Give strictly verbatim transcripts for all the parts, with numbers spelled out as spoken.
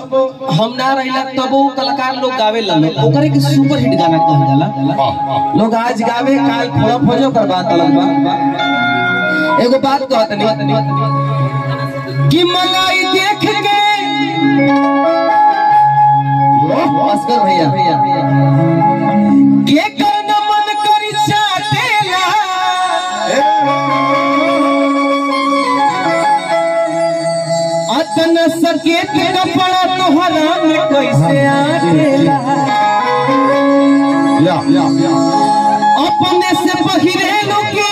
हम ना रहिला तब वो कलाकार लोग गावे ला ओकरे के सुपर हिट गाना कहल जाला। लोग आज गावे काल फोड़ा फोजो कर बात अलग बा। एगो बात कहत नहीं कि मलाई देख के अस्कर भैया के करना मन करी चाटेला अतन सके तेरा पड़ा तोहरा में कैसे आटेला या या या अपने से बहिरेलो की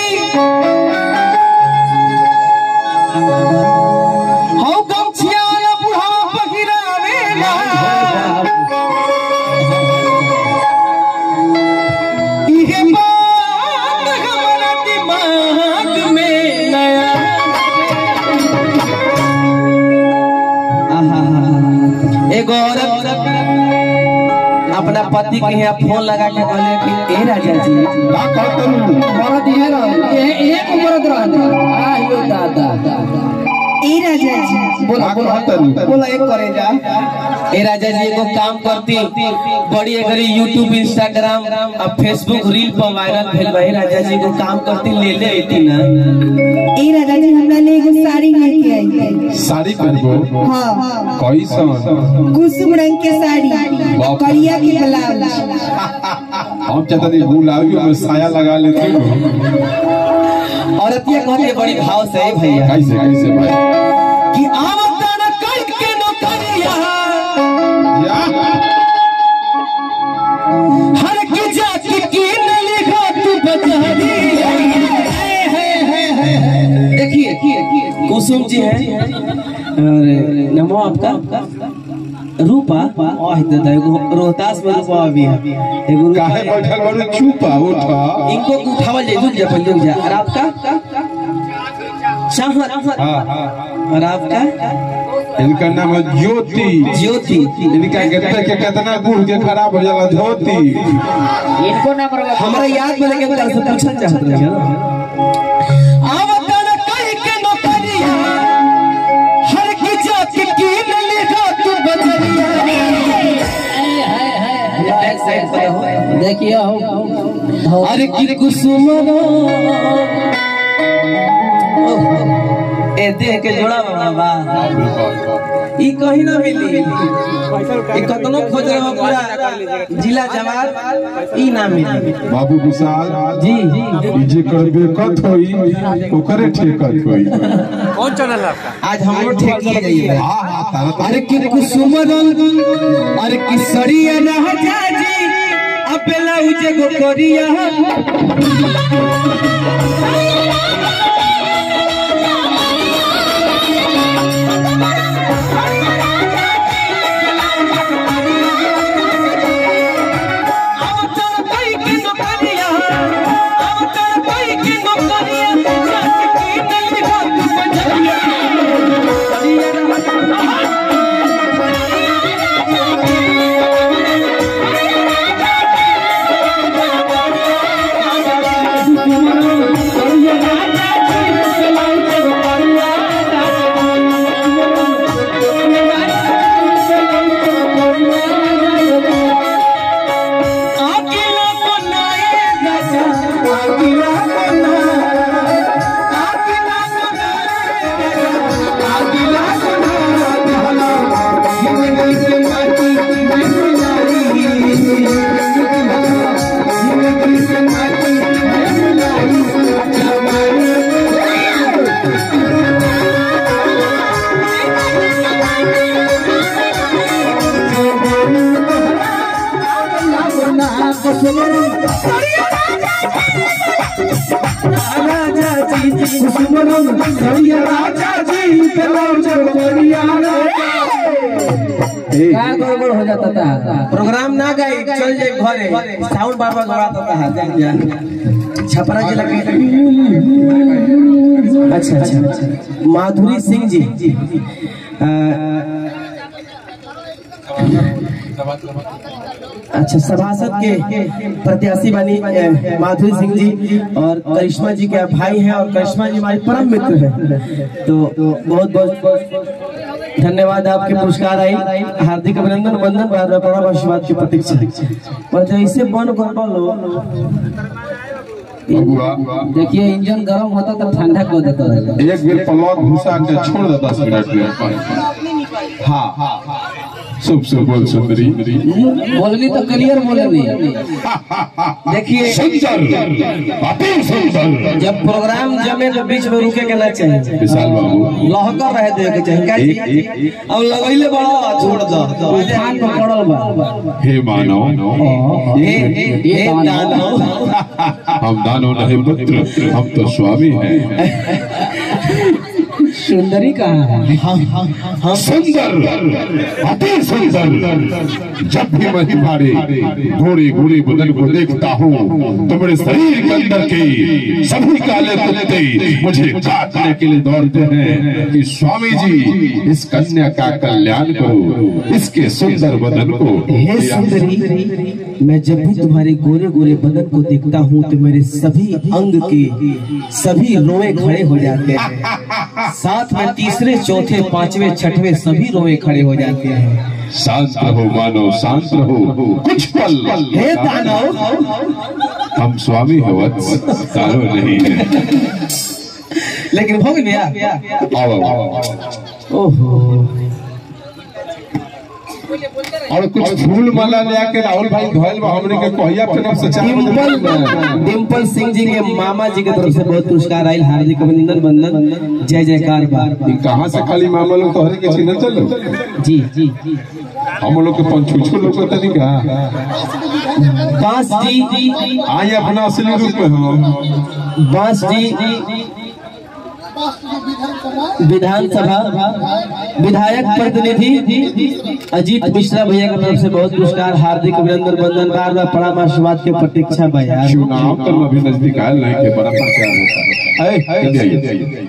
हौ गमछिया वाला बुढ़ा बहिरावेला इहे बात हमारा दिमाग में नया एगो औरत अपना पति के यहाँ फोन लगा के बोले कि ए राजा जी का कहतनु औरत ये रह ए एक औरत रह आयो दादा ए राजा जी बोला बोला बोला एक करे जा ए राजा जी एगो काम करती बड़ी अगर यूट्यूब इंस्टाग्राम और फेसबुक रील पर वायरल भेल बा। ए राजा जी एगो काम करती ले ले आती ना। ए राजा जी हमरा ले एगो साड़ी लेके आई। साड़ी करबो हां कैसन कुसुम रंग के साड़ी करिया के ब्लाउज हम चाहते गुलाबी में साया लगा लेते। औरतिया कहते बड़ी भाव से भैया कैसे कैसे भाई कि आवत न कई के नौकरिया हर की जाति की नली घाट बजारी। देखिए कुसुम जी है अरे नमो आपका रूपा ओह दादा एगो रोहतास में रूपा भी है एगो काहे बैठल बड़ू चुपा उठा इनको उठावल जे रुक जा पहले रुक जा। और आपका चाहत हां हां और आपका इनका नाम है ज्योति ज्योति। इनका कहते के कितना गुड़ के खराब हो जाला धोती इनको ना करवा हमरा याद में लेके तरह से पूछल चाहत रही आवत न कई के नौकरिया हर की जाति की नली घाट बजरिया। बैक साइड पे हो देखिए हो अरे की कुसुम ए देख के जोड़ा बाबा ई कहीं ना मिली ई कतनो खोज रहा पूरा जिला जवाब ई ना मिली। बाबू विशाल जी जी जे करबे कत होई ओकरे ठेकत होई। कौन चैनल है आपका? आज हम लोग ठेकिए जाइए। हां हां तारा अरे कि कुसुम रंग अरे कि सड़िया राजा जी अबेला उजे गो करिया गड़बड़ हो जाता था प्रोग्राम ना गए चल जाए घरे साउंड बार बार दौड़ाता था छपरा जिला के। अच्छा अच्छा माधुरी सिंह जी अच्छा, सभासद के प्रत्याशी बनी माधुरी सिंह जी और करिश्मा जी के भाई हैं और करिश्मा जी हमारी परम मित्र हैं। तो बहुत बहुत धन्यवाद, आपके पुरस्कार आई, हार्दिक अभिनंदन, वंदन, बड़ा आशीर्वाद की प्रतीक्षा। और जैसे बन कर देखिए इंजन गर्म होता तो ठंडा कर देता है, एक बेर पलक घुसा के छोड़ दे दस मिनट में। हाँ हाँ शुभ शुभ बोल सुंदरी, बोलनी तो क्लियर बोलनी। देखिए जब प्रोग्राम जमे तो बीच में रुके के ना चाहिए, विशाल बाबू लहकर रह दे के चाहिए। अब लगैले बड़ा छोड़ दो, तूफान में पड़ल बा। हे मानव, हे हे दानव, हम दानव नहीं पुत्र, हम तो स्वामी हैं। सुंदरी कहाँ है? हम हम सुंदर, अति सुंदर। जब भी मैं तुम्हारे घोड़े घोड़े बदन को देखता हूँ तो मेरे शरीर के अंदर के सभी काले कुत्ते मुझे काटने के लिए दौड़ते हैं कि स्वामी जी इस कन्या का कल्याण करो, इसके सुंदर बदन को। हे सुंदरी, मैं जब भी तुम्हारे गोरे गोरे बदन को देखता हूँ तो मेरे सभी अंग के सभी रोए खड़े हो जाते हैं, साथ में तीसरे चौथे पांचवे छठवे सभी रोए खड़े हो जाते हैं। शांत रहो मानो, शांत रहो कुछ पल। हे दानव, हम स्वामी है वत्स, दानव नहीं है। लेकिन हो गया। ओहो, और कुछ फूल माला ले आके राहुल भाई घोल में हमने के कोहिया तरफ से चार डिम्पल डिम्पल सिंह जी के मामा जी के तरफ से बहुत पुरस्कार आयल, हार्दिक अभिनंदन, वंदन, जय जयकार बार। कहाँ से खाली मामा लोग तोहरे के छीन चलो जी जी, हम लोग के पंचुछो लोग को तरीका बांस जी आइए अपना असली रूप में हम बांस जी विधानसभा विधायक प्रतिनिधि अजीत मिश्रा भैया की तरफ से बहुत पुरस्कार, हार्दिक अभिनंदन, वंदन, बार बार प्रणाम, आशीर्वाद की प्रतीक्षा भैया। चुनाव तो अभी नजदीक आयल नहीं के बड़ा प्रचार होता है।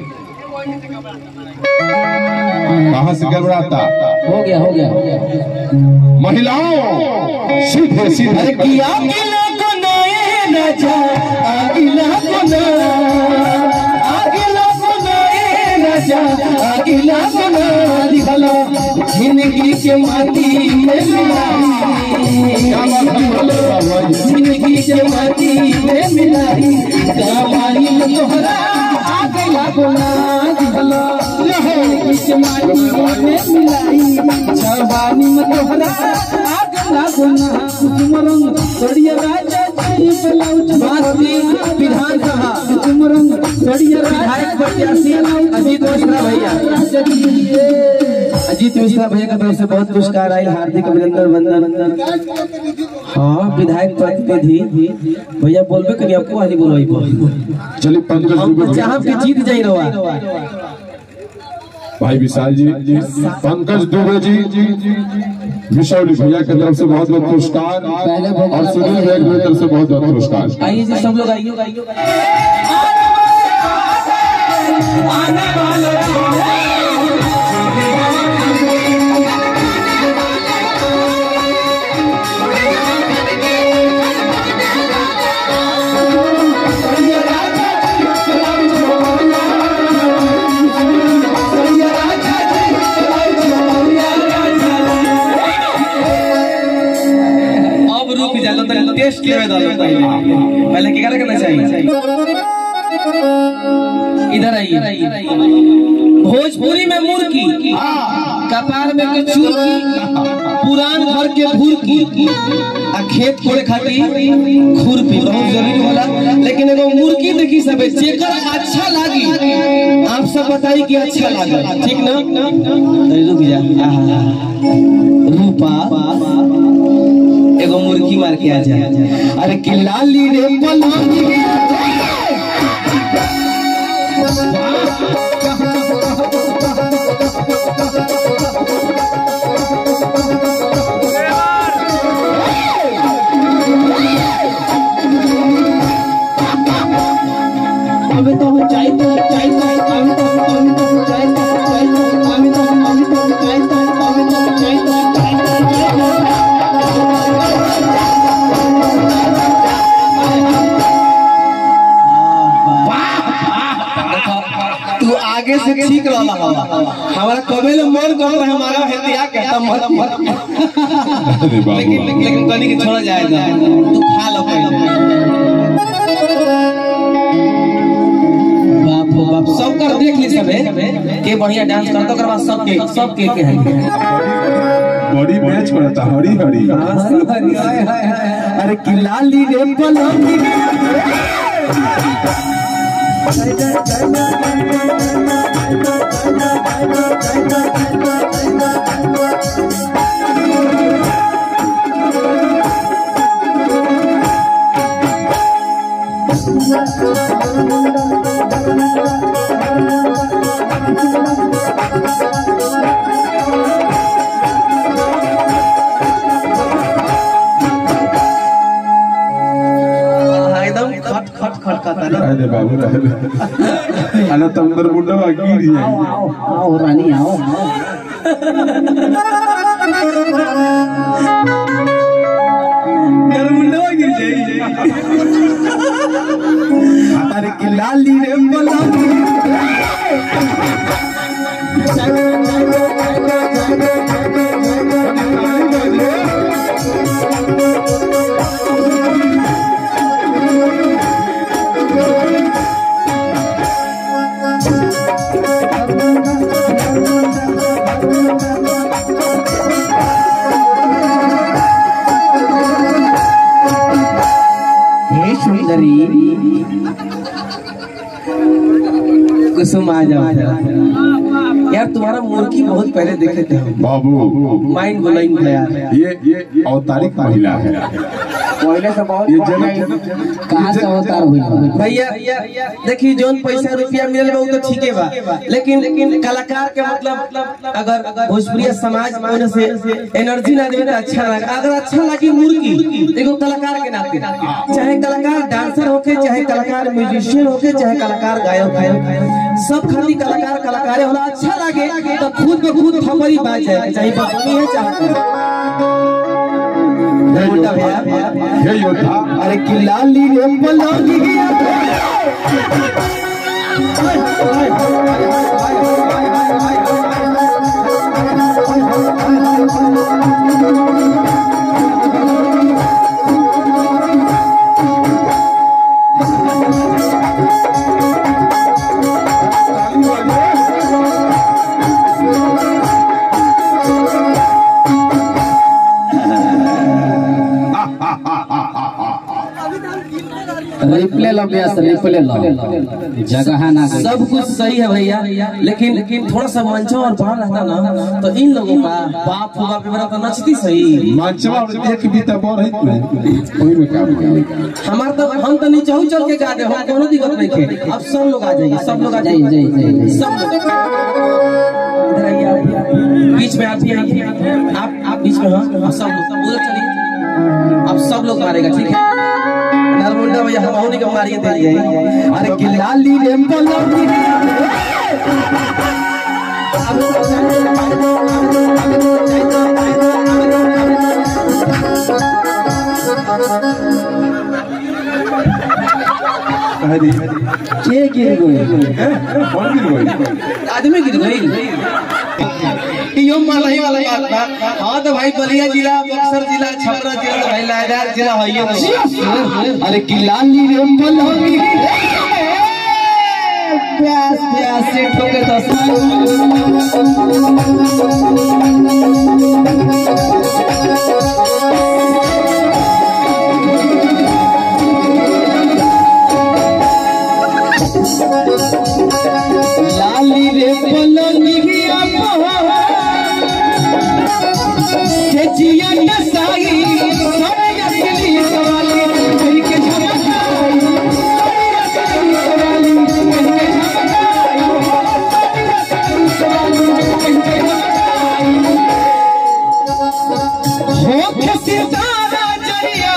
कहाँ से घबराता? हो गया हो गया। महिलाओं सीधे सीधे किया गिला को नए न जा, आगिला को ना, आगिला को नए न जा, आगिला को ना दिखला, जिंदगी के माटी में मिलाई, जिंदगी के माटी में मिलाई, कमाई में तोहरा आगिला को ना दिखला, जिंदगी के माटी में मिलाई, जवानी में तोहरा आगिला को ना, तुमरंग सड़िया राजा जी ब्लाउज बासी विधानसभा, तुमरंग सड़िया विधायक प्रत्याशी अजीत मिश्रा भैया, अजीत मिश्रा भैया की तरफ से बहुत पुरस्कार आए, हार्दिक अभिनंदन, वंदन। हाँ, विधायक प्रतिनिधि भैया बोलबे करिए, आपको वाली बोलो चलिए पंकज जहाँ पे जीत जाई रहा भाई विशाल जी, पंकज दुबे जी, विशाली भैया की तरफ से बहुत बहुत पुरस्कार और सुनील भैया की तरफ से बहुत बहुत पुरस्कार। आइए जी सब लोग आइए आइए। टेस्ट लेवे डालो पहले क्या करना चाहिए, इधर आइए। भोजपुरी में मुर्गी, कपार में के चूरकी, पुरान घर के भूरकी, आ खेत कोड़े खाती खुरपी बहुत जरूरी होला। लेकिन एगो मुर्गी देखी सब जेकर अच्छा लागी, आप सब बताई कि अच्छा लागे, ठीक ना? रुक जा, रूपा एगो मुर्गी मार के आ जाए, अरे कि लाली रे पलानी अबे तो हम चाय तो चाय तो चाय तो चाय तो चाय तो चाय तो अबे तो अबे तो चाय तो अबे तो चाय तो चाय तो कबे मन कर रहा हमारा हेतिया के तब मत मत अरे बाबू लेकिन लेकिन कनी के छोड़ा जाएगा तू खा लो पहले बाप रे बाप सब कर देख ली सबे के बढ़िया डांस करता ओकर बाद सब के सब के के है बड़ी मैच करता हरी हरी अरे कि लाली रे पलंगी अरे बाबू अरे तंदर बुड्ढा गिर जाए आओ आओ रानी आओ बुड्ढा गिर जाए अरे कि लाली रे पलंगी कुसुम आ जाओ यार तुम्हारा मुर्गी बहुत पहले देखे थे बाबू माइंड ब्लोइंग है यार ये ये अवतारिक महिला है पहले से बहुत ये जन कहां से अवतार हुई भैया देखिए जोन पैसा रुपया मिलल बा तो ठीक है बा लेकिन लेकिन कलाकार के मतलब अगर भोजपुरी समाज में से एनर्जी ना देवे तो अच्छा लगे अगर अच्छा लगी मुर्गी एगो कलाकार के नाते चाहे कलाकार डांसर होके चाहे कलाकार म्यूजिशियन होके चाहे कलाकार गायक गायक सब खाली कलाकार कलाकारे होला अच्छा लगे तो खुद ब खुद थपड़ी बाज जाए चाहे बकनी है चाहे मुंडा भैया ये योद्धा अरे कि लाली रे पलंगी रिप्ले लो भैया रिप्ले लो जगह ना सब कुछ सही है भैया लेकिन लेकिन थोड़ा सा मंचो और बाहर रहता ना तो इन लोगों का बाप हुआ पे तो नचती सही मंचवा एक भी तो बोर है कोई में काम हमार तो हम तो नीचे ही चल के गा दे हम कोनो दिक्कत नहीं है अब सब लोग आ जाइए सब लोग आ जाइए सब लोग इधर आइए बीच में आप आप आप बीच में हां सब लोग उधर चलिए अब सब लोग मारेगा ठीक है नरमुंडा भैया हम होने के मारिए दे दिए अरे कि लाली रे पलंगी के गिर गई कौन गिर गई आदमी गिर गई यो मालही वाला बात बा हां तो भाई बलिया जिला बक्सर जिला छपरा जिला भाई लादार जिला होइए अरे कि लाली रे पलंगी प्यास प्यास से ठोके लाली रे पलंगी के जिया नसाई सोने असली सवाली दिल के झमकाई सोने असली सवाली दिल के झमकाई हो के सितारा जरिया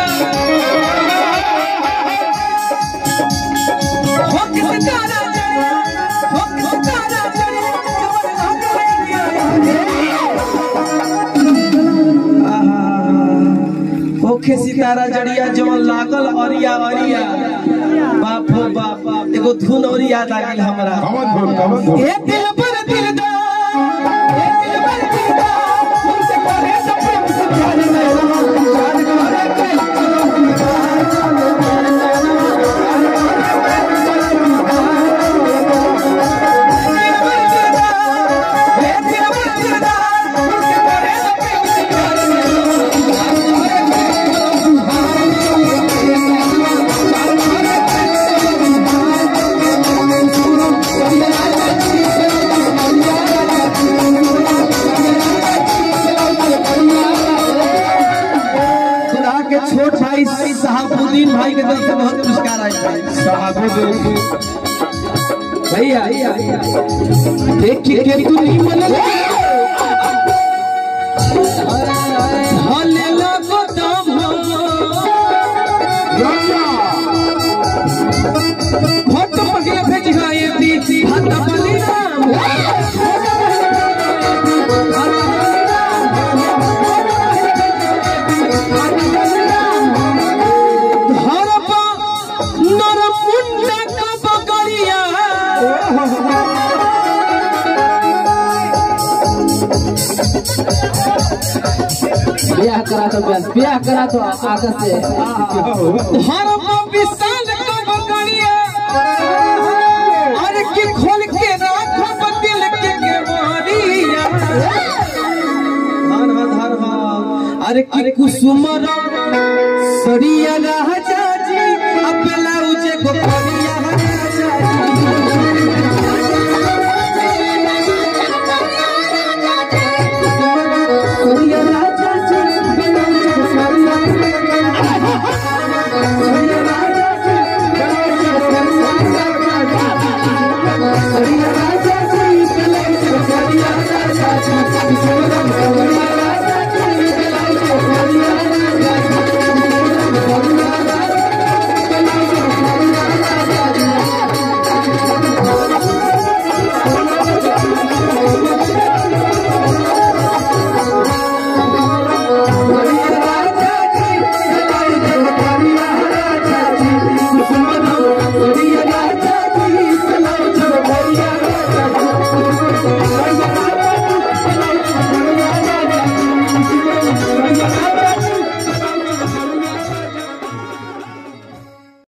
हो के सितारा जरिया हो के सितारा जरिया ओखे सितारा जड़िया जो लागल अरिया अरिया बाप हो बाप एगो धुन और याद आ गई हमरा कमन धुन कमन धुन ए दिल पर दिलदार भाई के तरफ से बहुत पुरस्कार आया भैया देख के तू मन हले लगो दम फोटो पकड़े भेज गए दी हाथ बली राम ब्याह करा तो ब्याह करा तो आगे से हर विशाल को बकरिया अरे की खोल के राखो बदिल के के मारिया धर धर अरे की कुसुम सड़िया